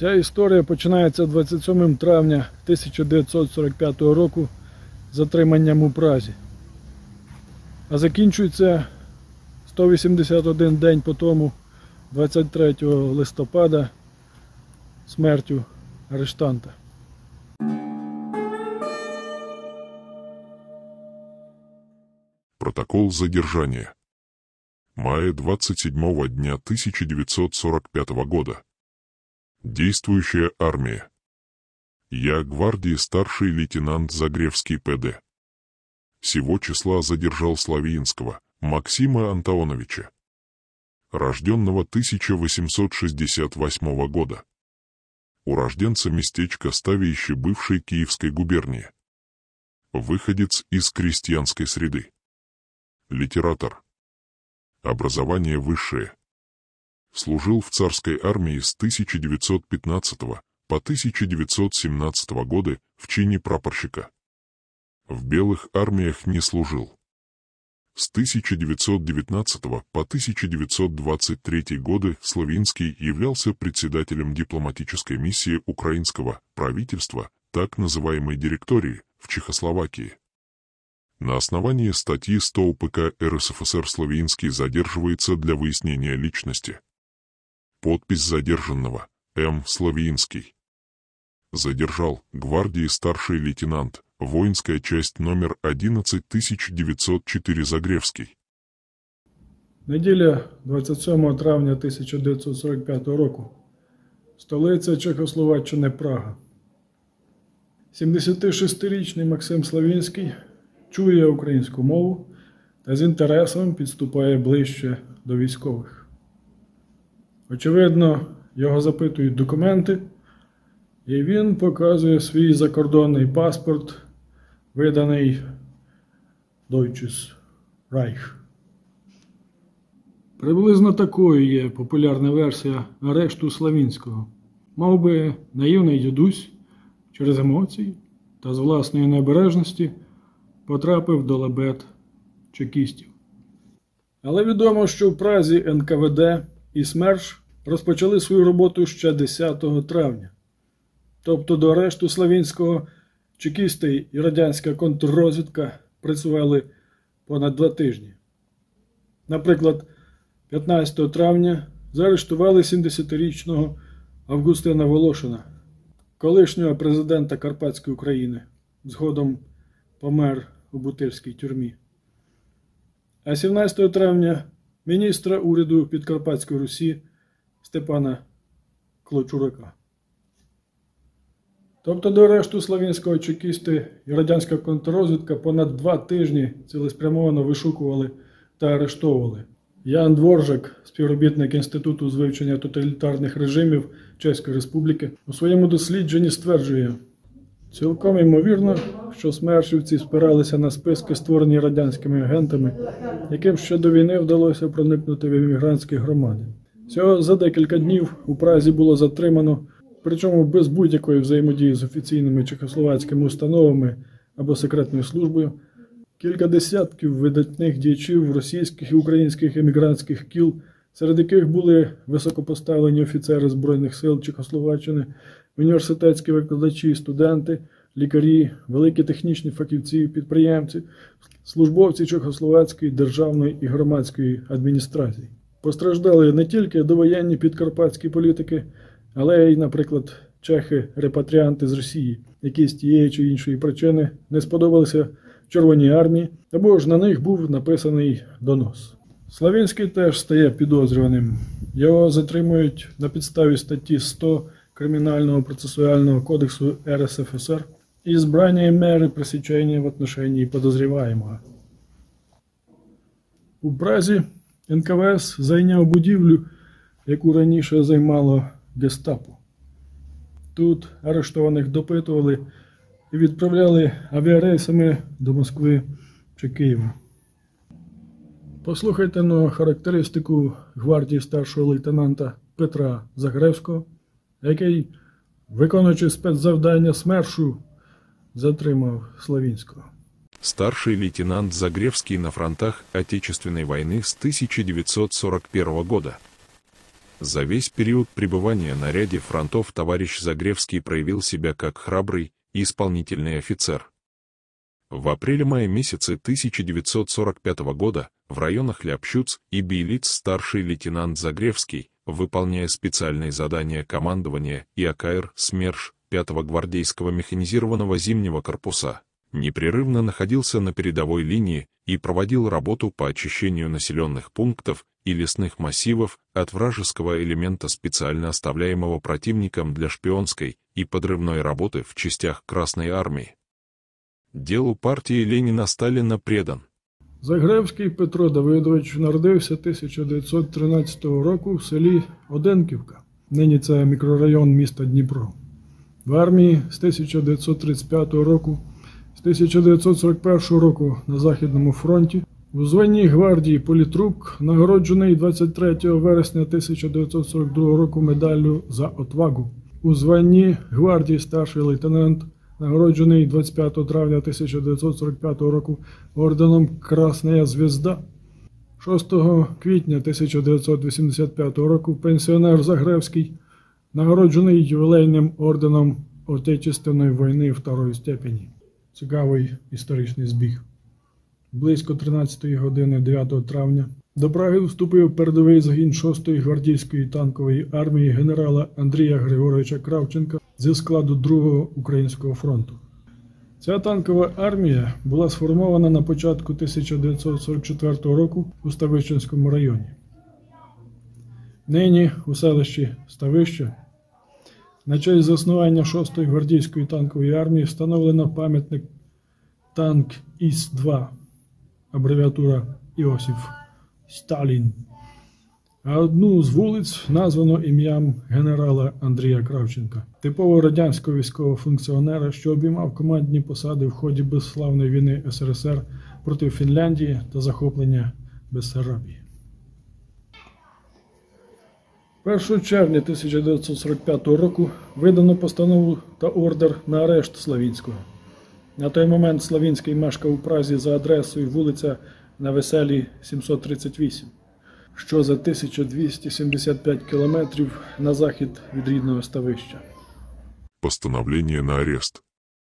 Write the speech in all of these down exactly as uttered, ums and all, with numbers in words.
Ця історія починається двадцять сьомого травня тисяча дев'ятсот сорок п'ятого року затриманням у Празі, а закінчується сто вісімдесят один день по тому, двадцять третього листопада, смертю арештанта. Протокол задержания. Мая двадцать седьмого дня тысяча девятьсот сорок пятого года. Действующая армия. Я гвардии старший лейтенант Загревский П Д Сего числа задержал Славинского Максима Антоновича, рожденного тысяча восемьсот шестьдесят восьмого года. Урожденца местечка Ставище бывшей Киевской губернии. Выходец из крестьянской среды. Литератор. Образование высшее. Служил в царской армии с тысяча девятьсот пятнадцатого по тысяча девятьсот семнадцатого годы в чине прапорщика. В белых армиях не служил. С тысяча девятьсот девятнадцатого по тысяча девятьсот двадцать третий годы Славинский являлся председателем дипломатической миссии украинского правительства, так называемой директории, в Чехословакии. На основании статьи сто У П К Р С Ф С Р Славинский задерживается для выяснения личности. Подпись задержанного М. Славинский. Задержал гвардии старший лейтенант, воинская часть номер одиннадцать тысяча девятьсот четыре Загревский. Неділя двадцять сьомого травня тисяча дев'ятсот сорок п'ятого року. Столиця Чехословаччини Прага. сімдесятишестирічний Максим Славинський чує українську мову та з інтересом підступає ближче до військових. Очевидно, його запитують документи, і він показує свій закордонний паспорт, виданий Deutsches Reich. Приблизно такою є популярна версія арешту Славинського. Мав би наївний дідусь через емоції та з власної необережності потрапив до лабет чекістів. Але відомо, що в Празі Н К В Д і СМЕРШ розпочали свою роботу ще десятого травня. Тобто до арешту Славинського чекісти і радянська контррозвідка працювали понад два тижні. Наприклад, п'ятнадцятого травня заарештували сімдесятирічного Августина Волошина, колишнього президента Карпатської України, згодом помер у Бутирській тюрмі. А сімнадцятого травня міністра уряду Підкарпатської Русі Степана Клочурака. Тобто до арешту Славинського чекісти і радянська контррозвідка понад два тижні цілеспрямовано вишукували та арештовували. Ян Дворжак, співробітник Інституту з вивчення тоталітарних режимів Чеської Республіки, у своєму дослідженні стверджує: цілком ймовірно, що смершівці спиралися на списки, створені радянськими агентами, яким ще до війни вдалося проникнути в емігрантські громади. Всього за декілька днів у Празі було затримано, причому без будь-якої взаємодії з офіційними чехословацькими установами або секретною службою, кілька десятків видатних діячів російських і українських емігрантських кіл, серед яких були високопоставлені офіцери Збройних сил Чехословаччини, університетські викладачі, студенти, лікарі, великі технічні фахівці, підприємці, службовці Чехословацької державної і громадської адміністрації. Постраждали не тільки довоєнні підкарпатські політики, але й, наприклад, чехи-репатріанти з Росії, які з тієї чи іншої причини не сподобалися Червоній армії, або ж на них був написаний донос. Славинський теж стає підозрюваним. Його затримують на підставі статті сто Кримінального процесуального кодексу Р С Ф С Р и избрание меры пресечения в отношении подозреваемого. У Празі Н К В С зайняв будівлю, яку раніше займало гестапо. Тут арештованих допитували і відправляли авіарейсами до Москви чи Києва. Послухайте на характеристику гвардії старшого лейтенанта Петра Загревського, який, виконуючи спецзавдання СМЕРШу, затримав Славинського. Старший лейтенант Загревский на фронтах Отечественной войны с тысяча девятьсот сорок первого года. За весь период пребывания на ряде фронтов товарищ Загревский проявил себя как храбрый и исполнительный офицер. В апреле-мае месяце тысяча девятьсот сорок пятого года в районах Ляпщуц и Биелиц старший лейтенант Загревский, выполняя специальные задания командования и А К Р СМЕРШ пятого гвардейского механизированного зимнего корпуса, непрерывно находился на передовой линии и проводил работу по очищению населенных пунктов и лесных массивов от вражеского элемента, специально оставляемого противником для шпионской и подрывной работы в частях Красной Армии. Делу партії Леніна Сталіна предан. Загревський Петро Давидович народився тисяча дев'ятсот тринадцятого року в селі Оденківка. Нині це мікрорайон міста Дніпро. В армії з тисяча дев'ятсот тридцять п'ятого року, з тисяча дев'ятсот сорок першого року на Західному фронті, у званні гвардії політрук, нагороджений двадцять третього вересня тисяча дев'ятсот сорок другого року медаллю за отвагу. У званні гвардії старший лейтенант, нагороджений двадцять п'ятого травня тисяча дев'ятсот сорок п'ятого року орденом Красна Звезда. шостого квітня тисяча дев'ятсот вісімдесят п'ятого року пенсіонер Загревський, нагороджений ювілейним орденом Отечественної війни второї степені. Цікавий історичний збіг. Близько тринадцятої години дев'ятого травня до Праги вступив передовий загін шостої гвардійської танкової армії генерала Андрія Григоровича Кравченка зі складу другого Українського фронту. Ця танкова армія була сформована на початку тисяча дев'ятсот сорок четвертого року у Ставищенському районі. Нині у селищі Ставище на честь заснування шостої гвардійської танкової армії встановлено пам'ятник танк І С два, абревіатура Іосиф Сталін. А одну з вулиць названо ім'ям генерала Андрія Кравченка, типового радянського військового функціонера, що обіймав командні посади в ході безславної війни С Р С Р проти Фінляндії та захоплення Бессарабії. першого червня тисяча дев'ятсот сорок п'ятого року видано постанову та ордер на арешт Славінського. На той момент Славінський мешкав у Празі за адресою вулиця на Веселій, сімсот тридцять вісім, що за тисячу двісті сімдесят п'ять кілометрів на захід від рідного Ставища. Постановление на арест.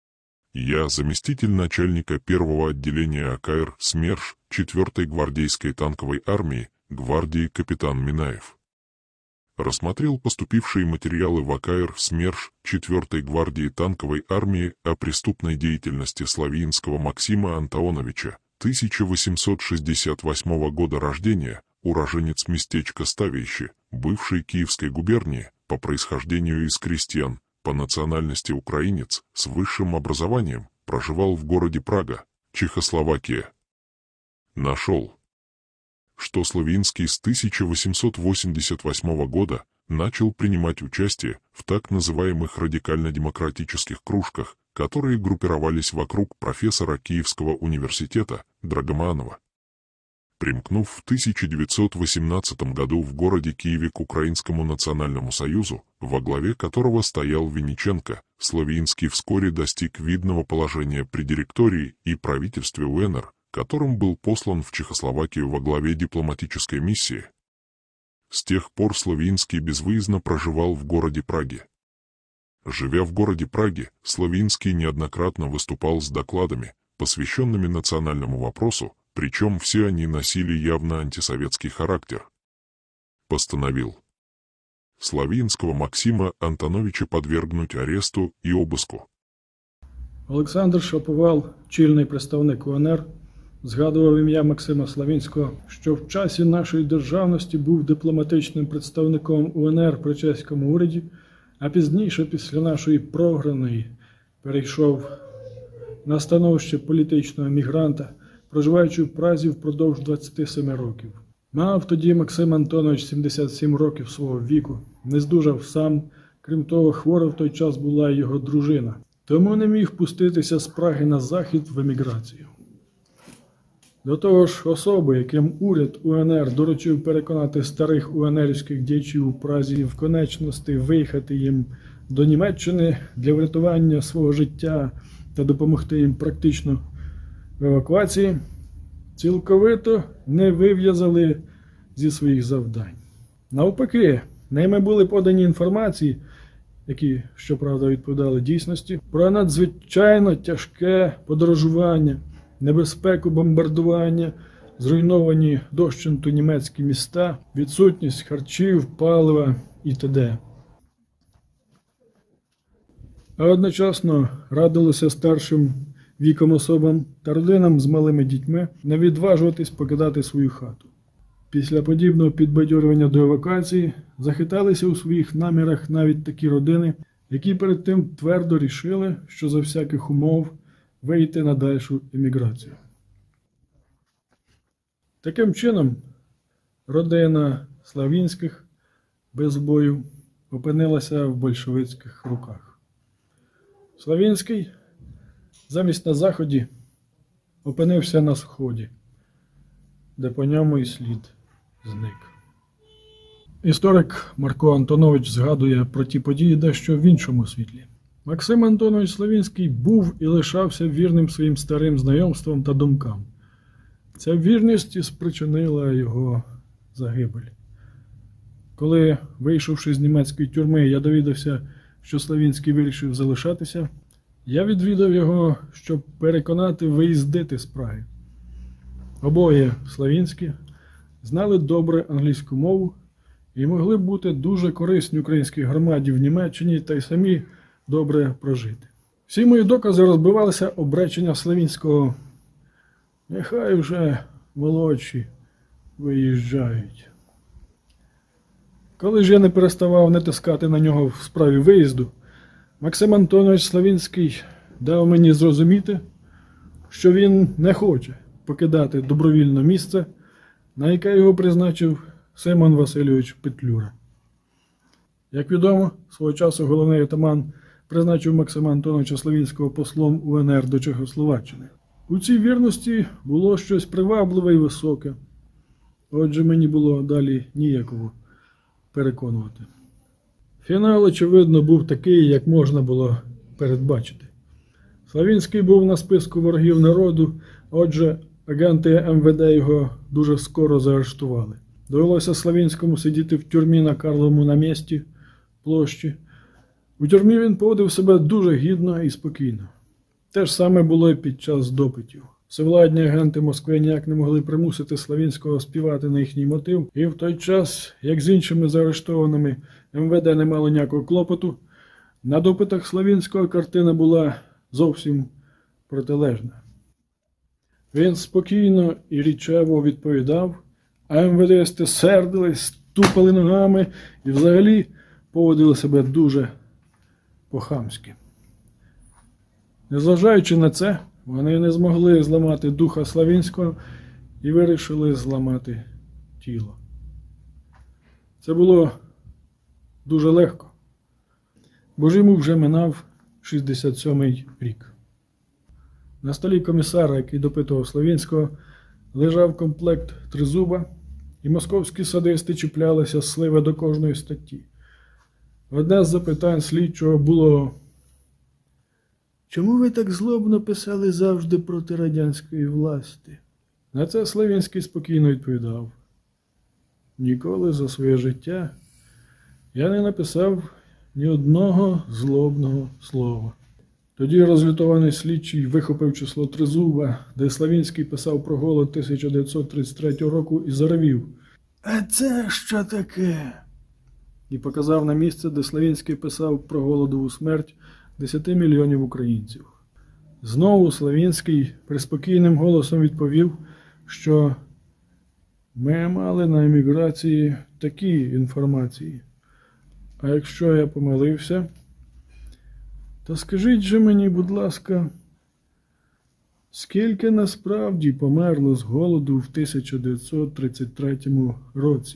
Я заместитель начальника первого отделения А К Р СМЕРШ четвертой гвардейской танковой армии гвардии капитан Минаев. Рассмотрел поступившие материалы в А К Р СМЕРШ четвертой гвардии танковой армии о преступной деятельности Славинского Максима Антоновича, тысяча восемьсот шестьдесят восьмого года рождения, уроженец местечка Ставище, бывшей Киевской губернии, по происхождению из крестьян, по национальности украинец, с высшим образованием, проживал в городе Прага, Чехословакия. Нашел, что Славинский с тысяча восемьсот восемьдесят восьмого года начал принимать участие в так называемых радикально-демократических кружках, которые группировались вокруг профессора Киевского университета Драгоманова. Примкнув в тысяча девятьсот восемнадцатом году в городе Киеве к Украинскому национальному союзу, во главе которого стоял Винниченко, Славинский вскоре достиг видного положения при директории и правительстве У Н Р, которым был послан в Чехословакию во главе дипломатической миссии. С тех пор Славинский безвыездно проживал в городе Праге. Живя в городе Праге, Славинский неоднократно выступал с докладами, посвященными национальному вопросу, причем все они носили явно антисоветский характер. Постановил Славинского Максима Антоновича подвергнуть аресту и обыску. Олександр Шаповал, чільний представник У Н Р, згадував ім'я Максима Славінського, що в часі нашої державності був дипломатичним представником У Н Р при чеському уряді, а пізніше, після нашої програної, перейшов на становище політичного мігранта, проживаючи в Празі впродовж двадцяти семи років. Мав тоді Максим Антонович сімдесят сім років свого віку, не здужав сам, крім того, хвора в той час була й його дружина, тому не міг пуститися з Праги на захід в еміграцію. До того ж, особи, яким уряд У Н Р доручив переконати старих уенерівських діячів у Празі в конечності виїхати їм до Німеччини для врятування свого життя та допомогти їм практично в евакуації, цілковито не вив'язали зі своїх завдань. Навпаки, Ними були подані інформації, які, щоправда, відповідали дійсності, про надзвичайно тяжке подорожування, небезпеку бомбардування, зруйновані дощенту німецькі міста, відсутність харчів, палива і т.д. А одночасно радилося старшим віком особам та родинам з малими дітьми не відважуватись покидати свою хату. Після подібного підбадьорювання до евакуації захиталися у своїх намірах навіть такі родини, які перед тим твердо рішили, що за всяких умов вийти на дальшу еміграцію. Таким чином, родина Славінських без бою опинилася в большевицьких руках. Славінський замість на заході опинився на сході, де по ньому і слід зник. Історик Марко Антонович згадує про ті події дещо в іншому світлі. Максим Антонович Славінський був і лишався вірним своїм старим знайомствам та думкам. Ця вірність і спричинила його загибель. Коли, вийшовши з німецької тюрми, я довідався, що Славінський вирішив залишатися, я відвідав його, щоб переконати виїздити з Праги. Обоє Славінські знали добре англійську мову і могли б бути дуже корисні українській громаді в Німеччині та й самі добре прожити. Всі мої докази розбивалися об речення Славінського: «Нехай вже молодші виїжджають». Коли ж я не переставав натискати на нього в справі виїзду, Максим Антонович Славінський дав мені зрозуміти, що він не хоче покидати добровільно місце, на яке його призначив Симон Васильович Петлюра. Як відомо, свого часу головний отаман призначив Максима Антоновича Славінського послом У Ен Ер до Чехословаччини. У цій вірності було щось привабливе і високе, отже мені було далі ніякого переконувати. Фінал, очевидно, був такий, як можна було передбачити. Славінський був на списку ворогів народу, отже, агенти Ем Ве Де його дуже скоро заарештували. Довелося Славінському сидіти в тюрмі на Карловому намісті, площі. У тюрмі він поводив себе дуже гідно і спокійно. Те ж саме було і під час допитів. Всевладні агенти Москви ніяк не могли примусити Славінського співати на їхній мотив, і в той час, як з іншими заарештованими, Ем Ве Де не мало ніякого клопоту, на допитах Славінського картина була зовсім протилежна. Він спокійно і річево відповідав, а Ем Ве Деїсти сердились, тупали ногами і взагалі поводили себе дуже по-хамськи. Незважаючи на це, вони не змогли зламати духа Славінського і вирішили зламати тіло. Це було дуже легко, бо ж йому вже минав шістдесят сьомий рік. На столі комісара, який допитував Славінського, лежав комплект тризуба, і московські садисти чіплялися з сливи до кожної статті. Одне з запитань слідчого було: «Чому ви так злобно писали завжди проти радянської власти?» На це Славінський спокійно відповідав: «Ніколи за своє життя я не написав ні одного злобного слова». Тоді розлютований слідчий вихопив число тризуба, де Славінський писав про голод тисяча дев'ятсот тридцять третього року, і заревів: «А це що таке?» І показав на місце, де Славінський писав про голодову смерть десяти мільйонів українців. Знову Славінський приспокійним голосом відповів, що ми мали на еміграції такі інформації. А якщо я помилився, то скажіть же мені, будь ласка, скільки насправді померло з голоду в тисяча дев'ятсот тридцять третьому році?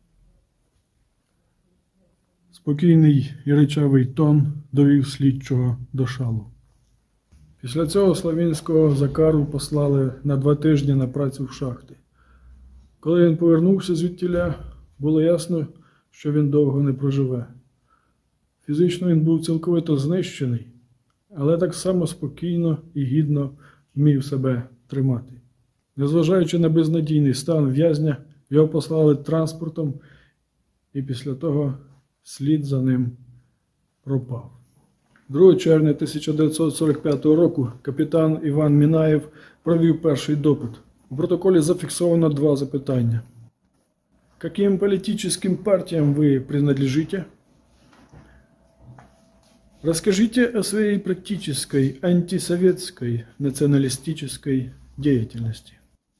Спокійний і речавий тон довів слідчого до шалу. Після цього Славінського за кару послали на два тижні на працю в шахти. Коли він повернувся звідтіля, було ясно, що він довго не проживе. Фізично він був цілковито знищений, але так само спокійно і гідно вмів себе тримати. Незважаючи на безнадійний стан в'язня, його послали транспортом і після того слід за ним пропав. другого червня тисяча дев'ятсот сорок п'ятого року капітан Іван Мінаєв провів перший допит. У протоколі зафіксовано два запитання. Каким политическим партиям вы принадлежите? Расскажите о своей практической антисоветской националистической деятельности.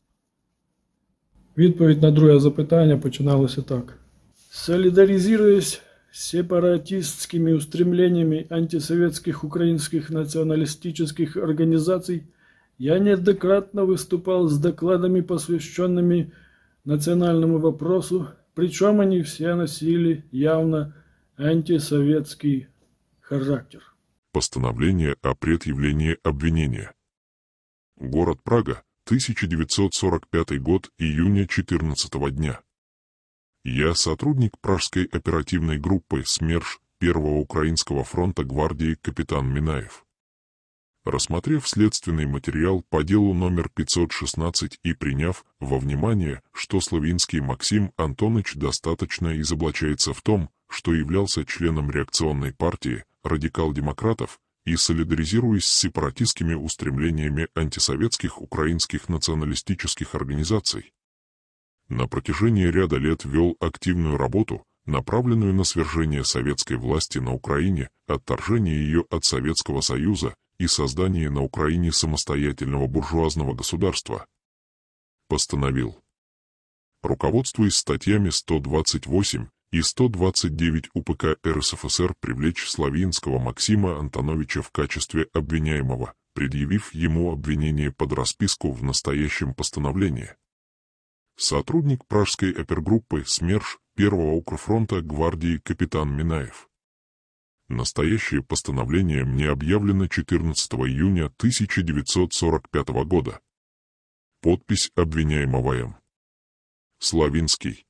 Відповідь на друге запитання починалася так. Солидаризируясь с сепаратистскими устремлениями антисоветских украинских националистических организаций, я неоднократно выступал с докладами, посвященными национальному вопросу, причем они все носили явно антисоветский характер. Постановление о предъявлении обвинения. Город Прага, тысяча девятьсот сорок пятый год, июня четырнадцатого дня. Я сотрудник Пражской оперативной группы СМЕРШ Первого Украинского фронта гвардии капитан Минаев. Рассмотрев следственный материал по делу номер пятьсот шестнадцать и приняв во внимание, что Славинский Максим Антонович достаточно изоблачается в том, что являлся членом реакционной партии радикал-демократов и солидаризируясь с сепаратистскими устремлениями антисоветских украинских националистических организаций, на протяжении ряда лет вел активную работу, направленную на свержение советской власти на Украине, отторжение ее от Советского Союза и создание на Украине самостоятельного буржуазного государства. Постановил, руководствуясь статьями сто двадцать восемь и сто двадцать девять УПК РСФСР, привлечь Славинского Максима Антоновича в качестве обвиняемого, предъявив ему обвинение под расписку в настоящем постановлении. Сотрудник Пражской опергруппы СМЕРШ Первого Укрфронта гвардии капитан Минаев. Настоящее постановление мне объявлено четырнадцатого июня тысяча девятьсот сорок пятого года. Подпись обвиняемого М. Славинский.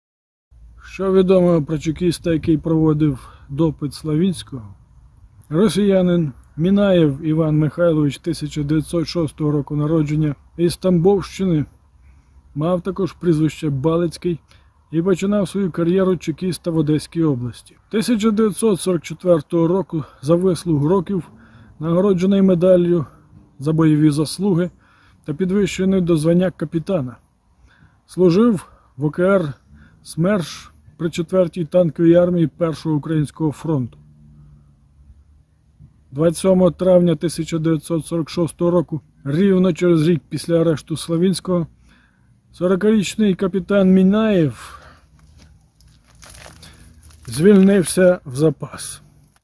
Що відомо про чекіста, який проводив допит Славінського? Росіянин Мінаєв Іван Михайлович, тисяча дев'ятсот шостого року народження, із Тамбовщини, мав також прізвище Балицький і починав свою кар'єру чекіста в Одеській області. тисяча дев'ятсот сорок четвертого року за вислуг років нагороджений медаллю за бойові заслуги та підвищений до звання капітана. Служив в ОКР СМЕРШ при четвертій танковій армії Першого Українського фронту. двадцять сьомого травня тисяча дев'ятсот сорок шостого року, рівно через рік після арешту Славінського, сорокарічний капітан Мінаєв звільнився в запас.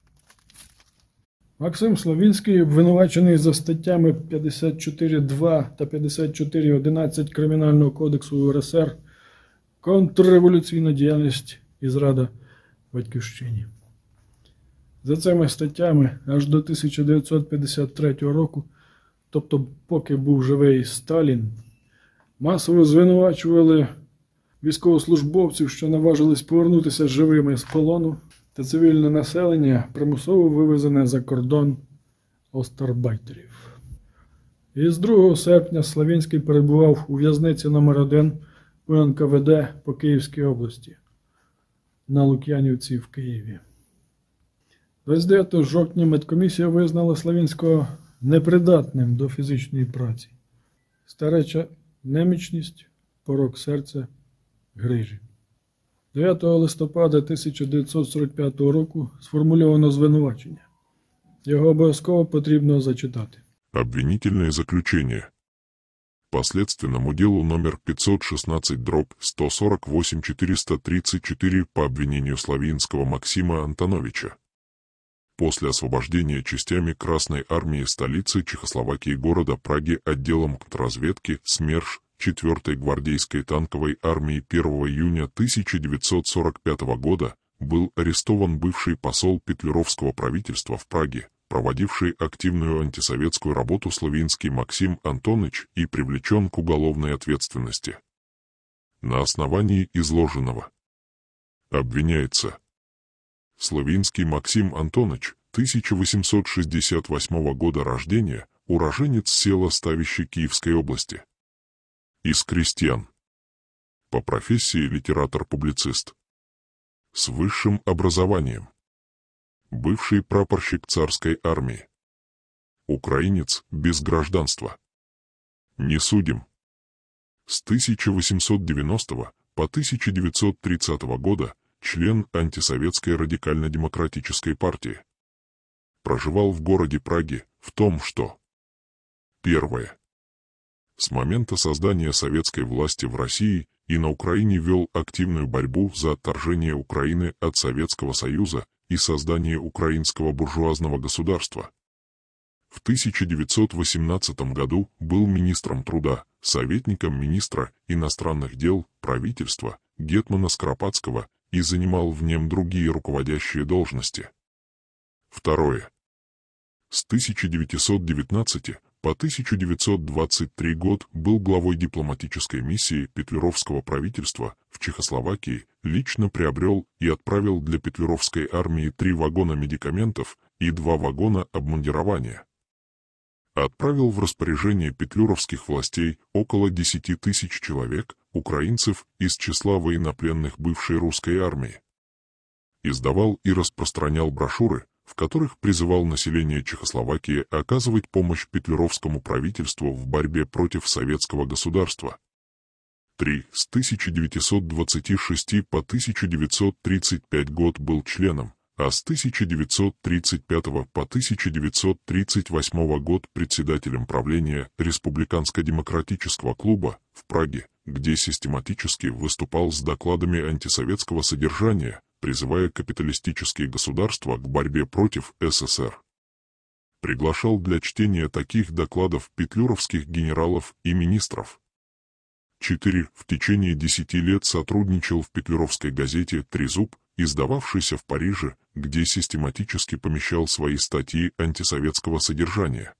Максим Славінський обвинувачений за статтями п'ятдесят чотири два та п'ятдесят чотири одинадцять Кримінального кодексу УРСР контрреволюційна діяльність і зрада батьківщині. За цими статтями аж до тисяча дев'ятсот п'ятдесят третього року, тобто поки був живий Сталін, масово звинувачували військовослужбовців, що наважились повернутися живими з полону, та цивільне населення, примусово вивезене за кордон остарбайтерів. Із другого серпня Славінський перебував у в'язниці номер один у ен ка ве де по Київській області на Лук'янівці в Києві. двадцять дев'ятого жовтня медкомісія визнала Славінського непридатним до фізичної праці. Стареча немічність, порок серця, грижі. дев'ятого листопада тисяча дев'ятсот сорок п'ятого року сформульовано звинувачення. Його обов'язково потрібно зачитати. Обвинительное заключение. По следственному делу номер пятьсот шестнадцать дробь сто сорок восемь четыреста тридцать четыре по обвинению Славинского Максима Антоновича. После освобождения частями Красной армии столицы Чехословакии города Праги отделом контрразведки СМЕРШ четвёртой гвардейской танковой армии первого июня тысяча девятьсот сорок пятого года был арестован бывший посол петлюровского правительства в Праге, проводивший активную антисоветскую работу Славинский Максим Антонович, и привлечен к уголовной ответственности. На основании изложенного обвиняется Славинский Максим Антонович, тысяча восемьсот шестьдесят восьмого года рождения, уроженец села Ставище Киевской области. Из крестьян. По профессии литератор-публицист. с высшим образованием. Бывший прапорщик царской армии. Украинец без гражданства. Не судим. С тысяча восемьсот девяностого по тысяча девятьсот тридцатый года член антисоветской радикально-демократической партии. Проживал в городе Праге, в том, что... Первое. С момента создания советской власти в России и на Украине вел активную борьбу за отторжение Украины от Советского Союза и создание украинского буржуазного государства. В тысяча девятьсот восемнадцатом году был министром труда, советником министра иностранных дел правительства гетмана Скоропадского и занимал в нем другие руководящие должности. Второе. С тысяча девятьсот девятнадцатого по тысяча девятьсот двадцать третий год был главой дипломатической миссии Петлюровского правительства в Чехословакии, лично приобрел и отправил для Петлюровской армии три вагона медикаментов и два вагона обмундирования. Отправил в распоряжение петлюровских властей около десяти тысяч человек, украинцев из числа военнопленных бывшей русской армии. Издавал и распространял брошюры, в которых призывал население Чехословакии оказывать помощь петлюровскому правительству в борьбе против советского государства. три. С тысяча девятьсот двадцати шестого по тысяча девятьсот тридцать пятый год был членом, а с тысяча девятьсот тридцать пятого по тысяча девятьсот тридцать восьмой год председателем правления Республиканско-демократического клуба в Праге, где систематически выступал с докладами антисоветского содержания, призывая капиталистические государства к борьбе против СССР. Приглашал для чтения таких докладов петлюровских генералов и министров. четыре. В течение десяти лет сотрудничал в петлюровской газете «Трезуб», издававшейся в Париже, где систематически помещал свои статьи антисоветского содержания.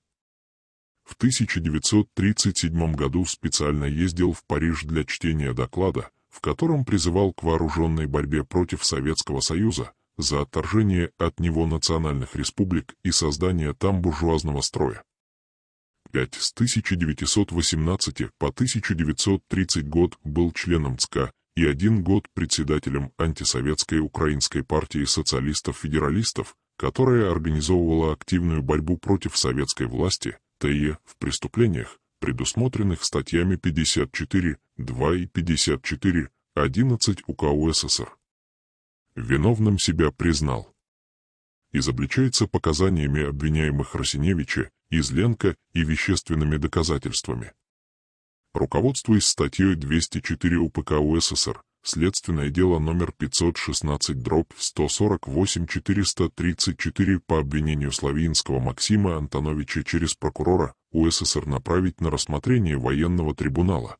В тысяча девятьсот тридцать седьмом году специально ездил в Париж для чтения доклада, в котором призывал к вооруженной борьбе против Советского Союза, за отторжение от него национальных республик и создание там буржуазного строя. пять. С тысяча девятьсот восемнадцатого по тысяча девятьсот тридцатый год был членом ЦК и один год председателем антисоветской Украинской партии социалистов-федералистов, которая организовывала активную борьбу против советской власти, ТЕ, в преступлениях, предусмотренных статьями пятьдесят четыре два и пятьдесят четыре одиннадцать УК УССР. Виновным себя признал. Изобличается показаниями обвиняемых Росиневича, Изленко и вещественными доказательствами. Руководствуясь статьей двести четыре УПК УССР, следственное дело номер пятьсот шестнадцать дробь сто сорок восемь четыреста тридцать четыре по обвинению Славинского Максима Антоновича через прокурора УССР направить на рассмотрение военного трибунала.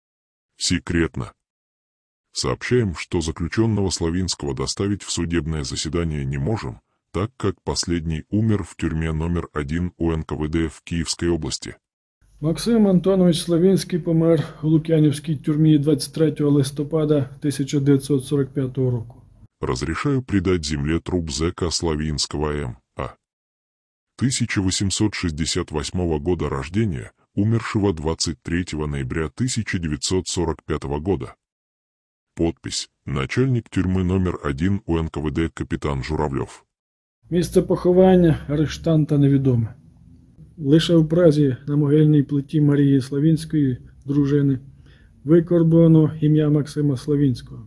Секретно. Сообщаем, что заключенного Славинского доставить в судебное заседание не можем, так как последний умер в тюрьме номер один У Н К В Д в Киевской области. Максим Антонович Славінський помер у Лук'янівській тюрмі двадцять третього листопада тисяча дев'ятсот сорок п'ятого року. Разрешаю предать земле труп зэка Славинского М. А. тысяча восемьсот шестьдесят восьмого года рождения, умершего двадцать третьего ноября тысяча девятьсот сорок пятого года. Подпись: начальник тюрьмы номер один У Н К В Д капітан Журавльов. Місце поховання арештанта невідоме. Лише в Празі на могильній плиті Марії Славінської, дружини, викорбовано ім'я Максима Славінського.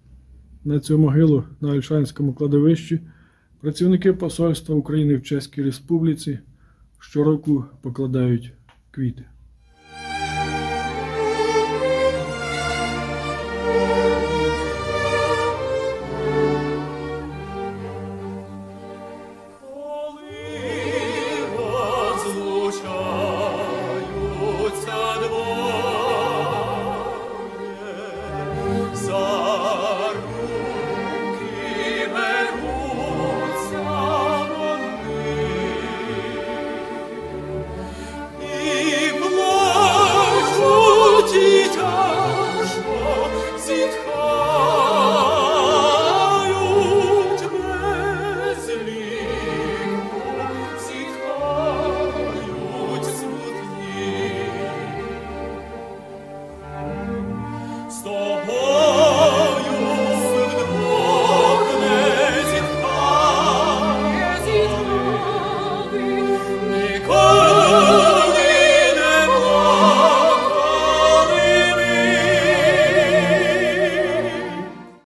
На цю могилу на Ольшанському кладовищі працівники Посольства України в Чеській Республіці щороку покладають квіти.